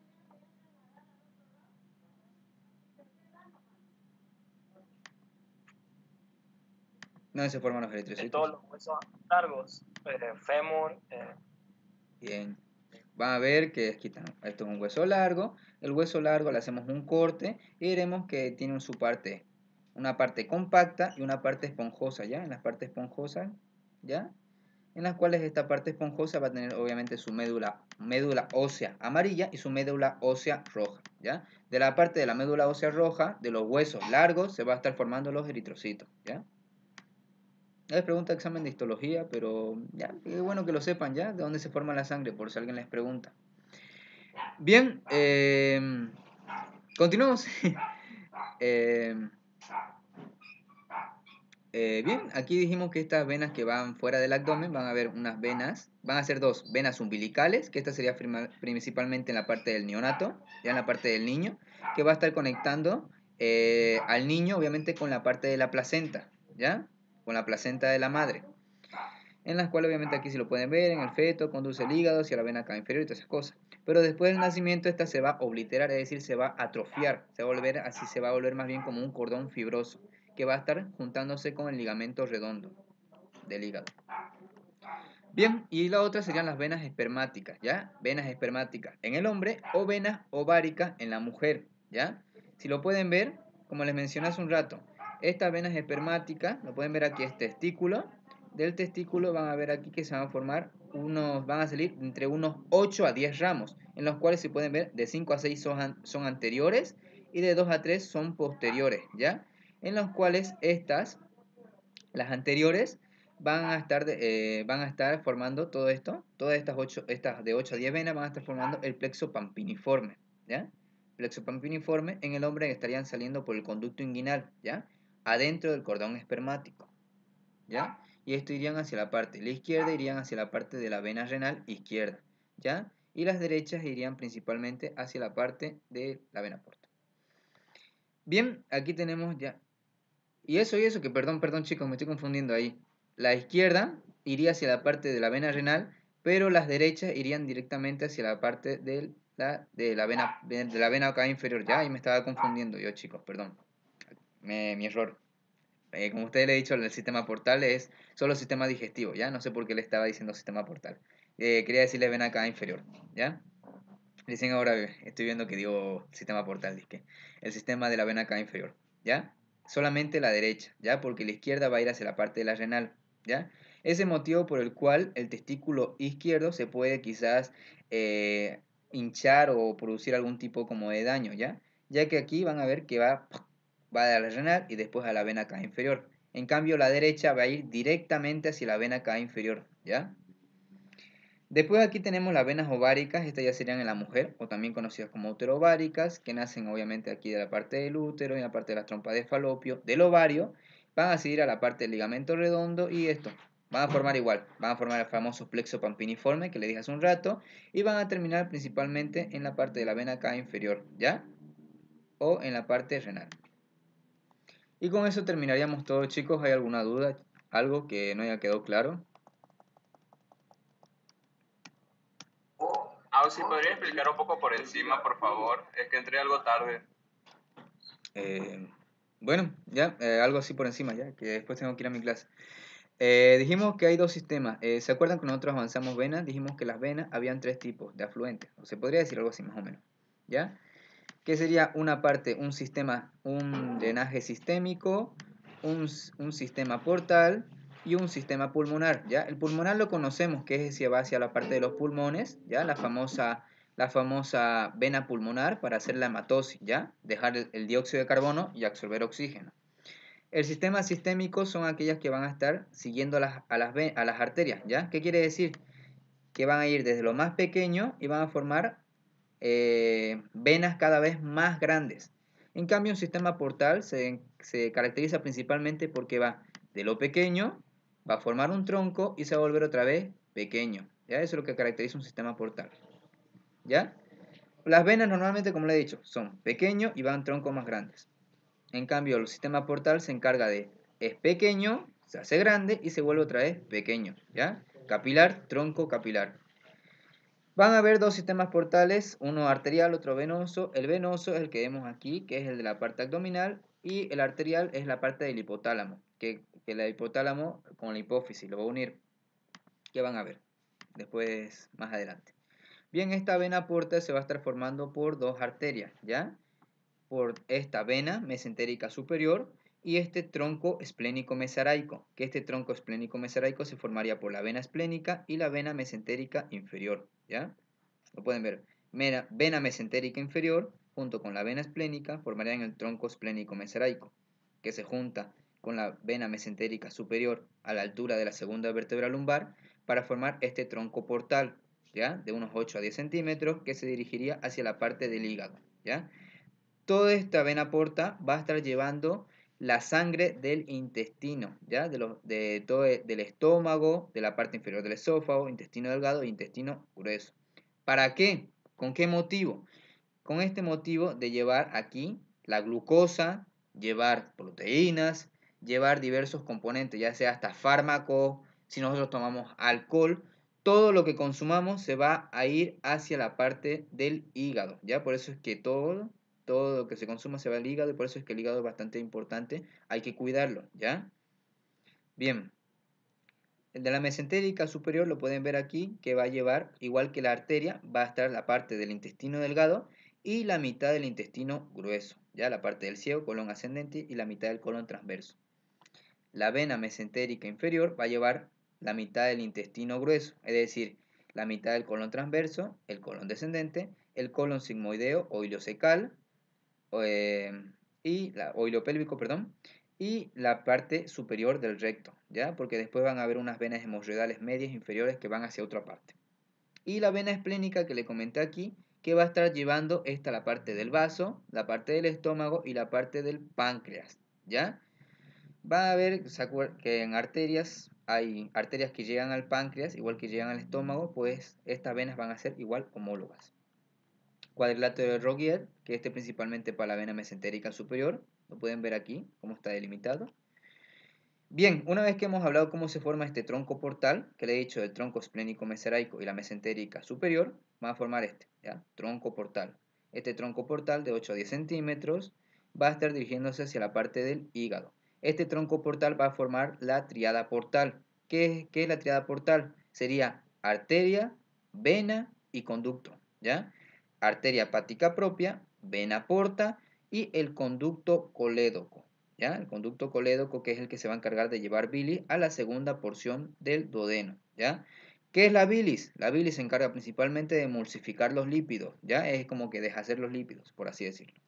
¿Dónde se forman los De eritrocitos? todos los huesos largos, eh, fémur, eh, Bien. Van a ver que aquí está, esto es un hueso largo. El hueso largo le hacemos un corte y veremos que tiene su parte, una parte compacta y una parte esponjosa, ¿ya? En las partes esponjosas, ¿ya? En las cuales esta parte esponjosa va a tener obviamente su médula, médula ósea amarilla y su médula ósea roja, ¿ya? De la parte de la médula ósea roja, de los huesos largos, se va a estar formando los eritrocitos, ¿ya? Es pregunta de examen de histología, pero ya, es bueno que lo sepan ya, de dónde se forma la sangre, por si alguien les pregunta. Bien, eh, continuamos. eh, eh, bien, aquí dijimos que estas venas que van fuera del abdomen van a haber unas venas, van a ser dos venas umbilicales, que esta sería prima- principalmente en la parte del neonato, ya en la parte del niño, que va a estar conectando eh, al niño, obviamente, con la parte de la placenta, ¿ya? Con la placenta de la madre. En las cuales obviamente aquí si lo pueden ver, en el feto conduce el hígado hacia la vena cava inferior y todas esas cosas. Pero después del nacimiento esta se va a obliterar, es decir, se va a atrofiar, se va a volver, así se va a volver más bien como un cordón fibroso, que va a estar juntándose con el ligamento redondo del hígado. Bien, y la otra serían las venas espermáticas, ¿ya? Venas espermáticas en el hombre o venas ováricas en la mujer, ¿ya? Si lo pueden ver, como les mencioné hace un rato, estas venas espermáticas, lo pueden ver aquí, es testículo. Del testículo van a ver aquí que se van a formar unos, van a salir entre unos ocho a diez ramos, en los cuales se pueden ver de cinco a seis son, an- son anteriores y de dos a tres son posteriores, ¿ya? En los cuales estas, las anteriores, van a estar, de- eh, van a estar formando todo esto, todas estas, ocho, estas de ocho a diez venas van a estar formando el plexo pampiniforme, ¿ya? Plexo pampiniforme en el hombre estarían saliendo por el conducto inguinal, ¿ya? Adentro del cordón espermático, ¿ya? Y esto irían hacia la parte de la izquierda, irían hacia la parte de la vena renal izquierda, ¿ya? Y las derechas irían principalmente hacia la parte de la vena porta. Bien, aquí tenemos ya. Y eso y eso, que perdón, perdón chicos, me estoy confundiendo ahí. La izquierda iría hacia la parte de la vena renal, pero las derechas irían directamente hacia la parte de la, de la vena, de la vena cava inferior. Ya, ahí me estaba confundiendo yo chicos, perdón. Me- mi error. Eh, como ustedes le he dicho, el sistema portal es solo sistema digestivo, ¿ya? No sé por qué le estaba diciendo sistema portal. Eh, quería decirle vena cava inferior, ¿ya? Dicen ahora, estoy viendo que digo sistema portal, dizque. El sistema de la vena cava inferior, ¿ya? Solamente la derecha, ¿ya? Porque la izquierda va a ir hacia la parte de la renal, ¿ya? Ese motivo por el cual el testículo izquierdo se puede quizás eh, hinchar o producir algún tipo como de daño, ¿ya? Ya que aquí van a ver que va, va a la renal y después a la vena cava inferior. En cambio, la derecha va a ir directamente hacia la vena cava inferior, ¿ya? Después aquí tenemos las venas ováricas, estas ya serían en la mujer, o también conocidas como uterováricas, que nacen obviamente aquí de la parte del útero y en la parte de las trompas de falopio, del ovario, van a seguir a la parte del ligamento redondo y esto, van a formar igual, van a formar el famoso plexo pampiniforme que le dije hace un rato, y van a terminar principalmente en la parte de la vena cava inferior, ¿ya? O en la parte renal. Y con eso terminaríamos todo chicos, ¿hay alguna duda? ¿Algo que no haya quedado claro? Ah, sí, podría explicar un poco por encima, por favor. Es que entré algo tarde. Eh, bueno, ya, eh, algo así por encima, ya, que después tengo que ir a mi clase. Eh, dijimos que hay dos sistemas. Eh, ¿se acuerdan que nosotros avanzamos venas? Dijimos que las venas habían tres tipos de afluentes. O se podría decir algo así más o menos. ¿Ya? Que sería una parte, un sistema, un drenaje sistémico, un, s- un sistema portal y un sistema pulmonar, ¿ya? El pulmonar lo conocemos, que es hacia, va hacia la parte de los pulmones, ¿ya? La famosa, la famosa vena pulmonar para hacer la hematosis, ¿ya? Dejar el, el dióxido de carbono y absorber oxígeno. El sistema sistémico son aquellas que van a estar siguiendo a las, a las, ve- a las arterias, ¿ya? ¿Qué quiere decir? Que van a ir desde lo más pequeño y van a formar eh, venas cada vez más grandes. En cambio, un sistema portal se, se caracteriza principalmente porque va de lo pequeño, va a formar un tronco y se va a volver otra vez pequeño. ¿Ya? Eso es lo que caracteriza un sistema portal. ¿Ya? Las venas normalmente, como le he dicho, son pequeños y van troncos más grandes. En cambio, el sistema portal se encarga de, es pequeño, se hace grande y se vuelve otra vez pequeño. ¿Ya? Capilar, tronco, capilar. Van a haber dos sistemas portales, uno arterial, otro venoso. El venoso es el que vemos aquí, que es el de la parte abdominal, y el arterial es la parte del hipotálamo, que, que el hipotálamo con la hipófisis lo va a unir. ¿Qué van a ver? Después, más adelante. Bien, esta vena porta se va a estar formando por dos arterias, ¿ya? Por esta vena mesentérica superior y este tronco esplénico mesaraico, que este tronco esplénico mesaraico se formaría por la vena esplénica y la vena mesentérica inferior, ¿ya? Lo pueden ver. Vena, vena mesentérica inferior junto con la vena esplénica formarían el tronco esplénico mesaraico, que se junta con la vena mesentérica superior a la altura de la segunda vértebra lumbar para formar este tronco portal, ¿ya? De unos ocho a diez centímetros que se dirigiría hacia la parte del hígado, ¿ya? Toda esta vena porta va a estar llevando la sangre del intestino, ¿ya? De los, de todo, del estómago, de la parte inferior del esófago, intestino delgado e intestino grueso. ¿Para qué? ¿Con qué motivo? Con este motivo de llevar aquí la glucosa, llevar proteínas, llevar diversos componentes, ya sea hasta fármacos, si nosotros tomamos alcohol, todo lo que consumamos se va a ir hacia la parte del hígado, ¿ya? Por eso es que todo, todo lo que se consuma se va al hígado y por eso es que el hígado es bastante importante, hay que cuidarlo, ¿ya? Bien. El de la mesentérica superior lo pueden ver aquí, que va a llevar, igual que la arteria, va a estar la parte del intestino delgado y la mitad del intestino grueso, ya la parte del ciego, colon ascendente y la mitad del colon transverso. La vena mesentérica inferior va a llevar la mitad del intestino grueso, es decir, la mitad del colon transverso, el colon descendente, el colon sigmoideo o ileocecal, eh, y la, o ileopélvico, perdón, y la parte superior del recto, ¿ya? Porque después van a haber unas venas hemorroidales medias inferiores que van hacia otra parte. Y la vena esplénica que le comenté aquí, que va a estar llevando esta la parte del vaso, la parte del estómago y la parte del páncreas, ¿ya? Va a ver que en arterias hay arterias que llegan al páncreas, igual que llegan al estómago, pues estas venas van a ser igual homólogas. Cuadrilátero de Rogier, que este principalmente para la vena mesentérica superior, lo pueden ver aquí, cómo está delimitado. Bien, una vez que hemos hablado cómo se forma este tronco portal, que le he dicho del tronco esplénico mesenterico y la mesentérica superior, va a formar este, ¿ya? Tronco portal. Este tronco portal de ocho a diez centímetros va a estar dirigiéndose hacia la parte del hígado. Este tronco portal va a formar la triada portal. ¿Qué, qué es la triada portal? Sería arteria, vena y conducto, ¿ya? Arteria hepática propia, vena porta y el conducto colédoco, ¿ya? El conducto colédoco, que es el que se va a encargar de llevar bilis a la segunda porción del duodeno, ¿ya? ¿Qué es la bilis? La bilis se encarga principalmente de emulsificar los lípidos, ¿ya? Es como que deshacer los lípidos, por así decirlo.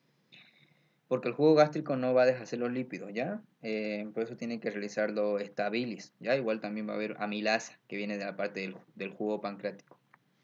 Porque el jugo gástrico no va a deshacer los lípidos, ¿ya? Eh, por eso tiene que realizarlo esta bilis, ¿ya? Igual también va a haber amilasa, que viene de la parte del, del jugo pancreático.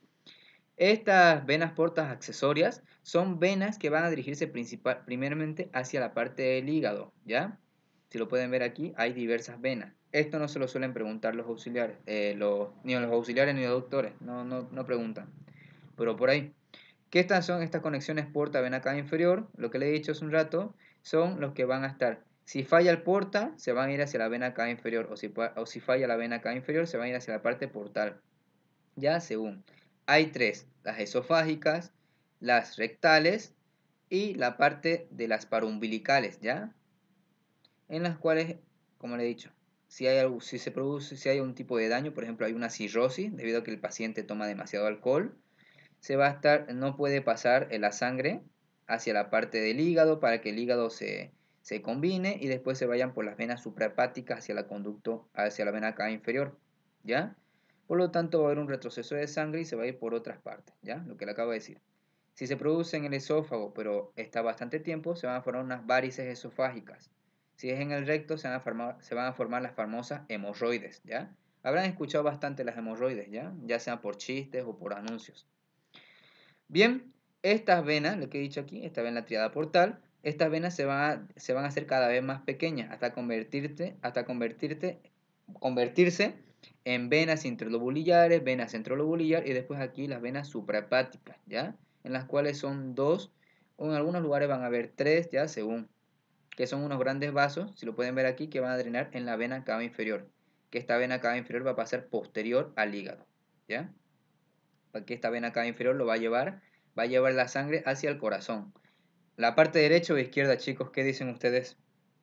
Estas venas portas accesorias son venas que van a dirigirse principal, primeramente hacia la parte del hígado, ¿ya? Si lo pueden ver aquí, hay diversas venas. Esto no se lo suelen preguntar los auxiliares, eh, los, ni los auxiliares ni los doctores, no, no, no preguntan. Pero por ahí. ¿Qué estas son estas conexiones porta vena cava inferior? Lo que le he dicho hace un rato, son los que van a estar. Si falla el porta, se van a ir hacia la vena cava inferior, o si, o si falla la vena cava inferior, se van a ir hacia la parte portal. Ya según. Hay tres, las esofágicas, las rectales y la parte de las paraumbilicales, ¿ya? En las cuales, como le he dicho, si hay, algo, si se produce, si hay un tipo de daño, por ejemplo, hay una cirrosis debido a que el paciente toma demasiado alcohol, se va a estar, no puede pasar la sangre hacia la parte del hígado para que el hígado se, se combine y después se vayan por las venas suprahepáticas hacia la conducto, hacia la vena cava inferior, ¿ya? Por lo tanto, va a haber un retroceso de sangre y se va a ir por otras partes, ¿ya? Lo que le acabo de decir. Si se produce en el esófago, pero está bastante tiempo, se van a formar unas varices esofágicas. Si es en el recto, se van a formar, se van a formar las famosas hemorroides, ¿ya? Habrán escuchado bastante las hemorroides, ¿ya? Ya sean por chistes o por anuncios. Bien, estas venas, lo que he dicho aquí, esta vena triada portal, estas venas se van a, se van a hacer cada vez más pequeñas hasta convertirte, hasta convertirte, convertirse en venas intralobulillares, venas centrolobulillar y después aquí las venas suprahepáticas, ¿ya? En las cuales son dos, o en algunos lugares van a haber tres, ¿ya? Según, que son unos grandes vasos, si lo pueden ver aquí, que van a drenar en la vena cava inferior, que esta vena cava inferior va a pasar posterior al hígado, ¿ya? Que esta vena cava inferior lo va a llevar, va a llevar la sangre hacia el corazón. La parte derecha o izquierda, chicos, ¿qué dicen ustedes?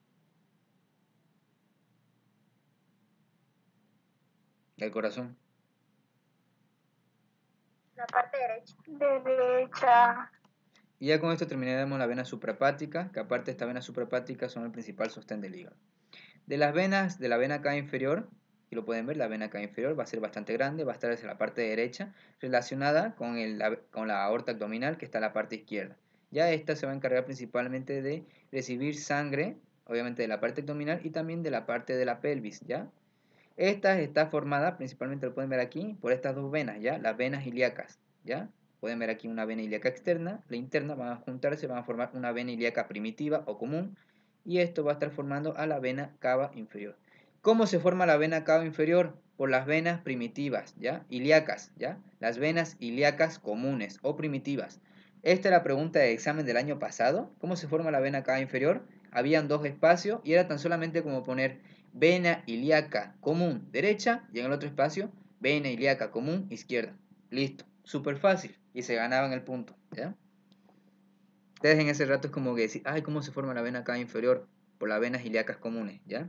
Del corazón. La parte derecha. Derecha. Y ya con esto terminaremos la vena suprahepática, que aparte de esta vena suprahepática son el principal sostén del hígado. De las venas de la vena cava inferior, y lo pueden ver, la vena cava inferior va a ser bastante grande, va a estar hacia la parte derecha, relacionada con, el, con la aorta abdominal que está en la parte izquierda. Ya esta se va a encargar principalmente de recibir sangre obviamente de la parte abdominal y también de la parte de la pelvis, ¿ya? Esta está formada, principalmente lo pueden ver aquí, por estas dos venas, ¿ya? Las venas ilíacas, ¿ya? Pueden ver aquí una vena ilíaca externa, la interna, van a juntarse, van a formar una vena ilíaca primitiva o común, y esto va a estar formando a la vena cava inferior. ¿Cómo se forma la vena cava inferior? Por las venas primitivas, ¿ya? Ilíacas, ¿ya? Las venas ilíacas comunes o primitivas. Esta es la pregunta de examen del año pasado. ¿Cómo se forma la vena cava inferior? Habían dos espacios y era tan solamente como poner vena ilíaca común derecha y en el otro espacio vena ilíaca común izquierda. Listo, súper fácil y se ganaban el punto, ¿ya? Ustedes en ese rato es como que decir, ay, ¿cómo se forma la vena cava inferior? Por las venas ilíacas comunes, ¿ya?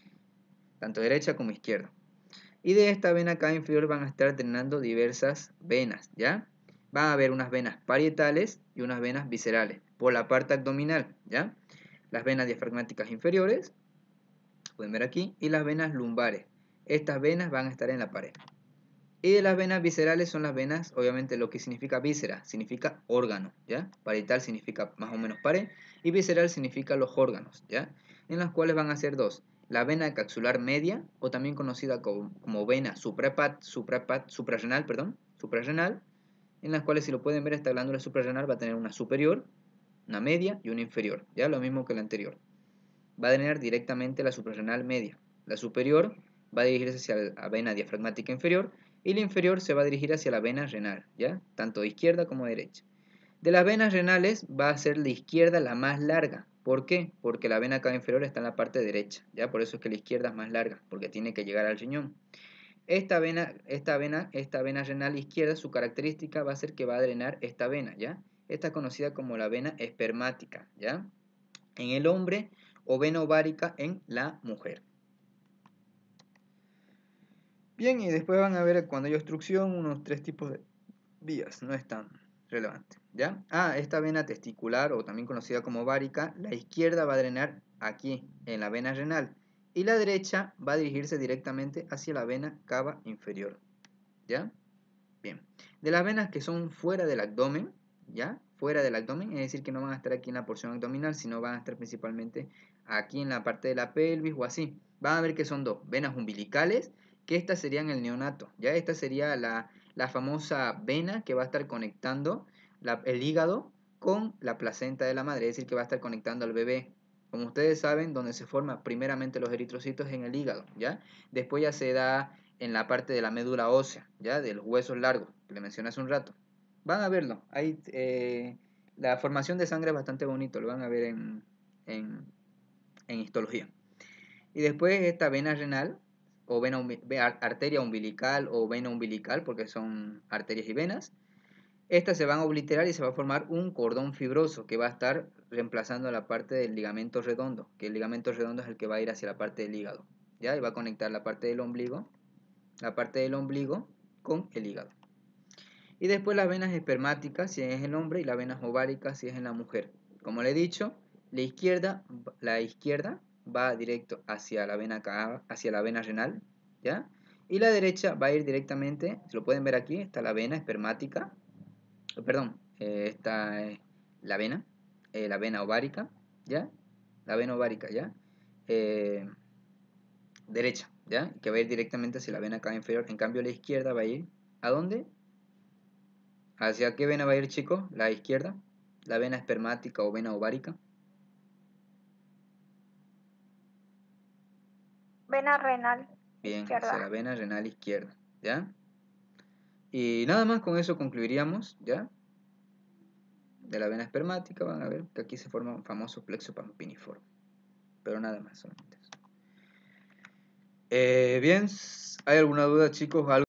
Tanto derecha como izquierda. Y de esta vena cava inferior van a estar drenando diversas venas, ¿ya? Van a haber unas venas parietales y unas venas viscerales por la parte abdominal, ¿ya? Las venas diafragmáticas inferiores, pueden ver aquí, y las venas lumbares. Estas venas van a estar en la pared. Y de las venas viscerales son las venas, obviamente lo que significa víscera, significa órgano, ¿ya? Parietal significa más o menos pared, y visceral significa los órganos, ¿ya? En las cuales van a ser dos. La vena capsular media, o también conocida como, como vena suprapat, suprapat, suprarrenal, perdón, suprarrenal, en las cuales si lo pueden ver esta glándula suprarrenal va a tener una superior, una media y una inferior, ¿ya? Lo mismo que la anterior. Va a drenar directamente la suprarrenal media. La superior va a dirigirse hacia la vena diafragmática inferior y la inferior se va a dirigir hacia la vena renal, ¿ya? Tanto de izquierda como de derecha. De las venas renales va a ser la izquierda la más larga. ¿Por qué? Porque la vena cava inferior está en la parte derecha, ¿ya? Por eso es que la izquierda es más larga, porque tiene que llegar al riñón. Esta vena, esta vena, esta vena renal izquierda, su característica va a ser que va a drenar esta vena, ¿ya? Esta es conocida como la vena espermática, ¿ya? En el hombre o vena ovárica en la mujer. Bien, y después van a ver cuando hay obstrucción unos tres tipos de vías, no es tan relevante, ¿ya? Ah, esta vena testicular o también conocida como ovárica, la izquierda va a drenar aquí en la vena renal y la derecha va a dirigirse directamente hacia la vena cava inferior, ¿ya? Bien, de las venas que son fuera del abdomen, ¿ya? Fuera del abdomen, es decir, que no van a estar aquí en la porción abdominal, sino van a estar principalmente aquí en la parte de la pelvis o así. Van a ver que son dos, venas umbilicales, que estas serían el neonato, ¿ya? Esta sería la, la famosa vena que va a estar conectando la, el hígado con la placenta de la madre, es decir, que va a estar conectando al bebé. Como ustedes saben, donde se forman primeramente los eritrocitos es en el hígado, ¿ya? Después ya se da en la parte de la médula ósea, ¿ya? De los huesos largos, que le mencioné hace un rato. Van a verlo. Hay, eh, la formación de sangre es bastante bonito, lo van a ver en, en, en histología. Y después esta vena renal, o vena, arteria umbilical o vena umbilical, porque son arterias y venas, estas se van a obliterar y se va a formar un cordón fibroso que va a estar reemplazando la parte del ligamento redondo, que el ligamento redondo es el que va a ir hacia la parte del hígado, ¿ya? Y va a conectar la parte del ombligo la parte del ombligo con el hígado. Y después las venas espermáticas si es el hombre y las venas ováricas si es en la mujer. Como le he dicho, la izquierda, la izquierda va directo hacia la vena cava, hacia la vena renal, ¿ya? Y la derecha va a ir directamente, si lo pueden ver aquí, está la vena espermática, perdón, eh, esta es la vena, eh, la vena ovárica, ¿ya? La vena ovárica, ¿ya? Eh, derecha, ¿ya? Que va a ir directamente hacia la vena cava inferior. En cambio, la izquierda va a ir, ¿a dónde? ¿Hacia qué vena va a ir, chicos? La izquierda, la vena espermática o vena ovárica. Vena renal. Bien, Izquierda. hacia la vena renal izquierda, ¿ya? Y nada más con eso concluiríamos, ¿ya? De la vena espermática, van a ver que aquí se forma un famoso plexo pampiniforme. Pero nada más, solamente eso. Eh, bien, ¿hay alguna duda, chicos? ¿Algo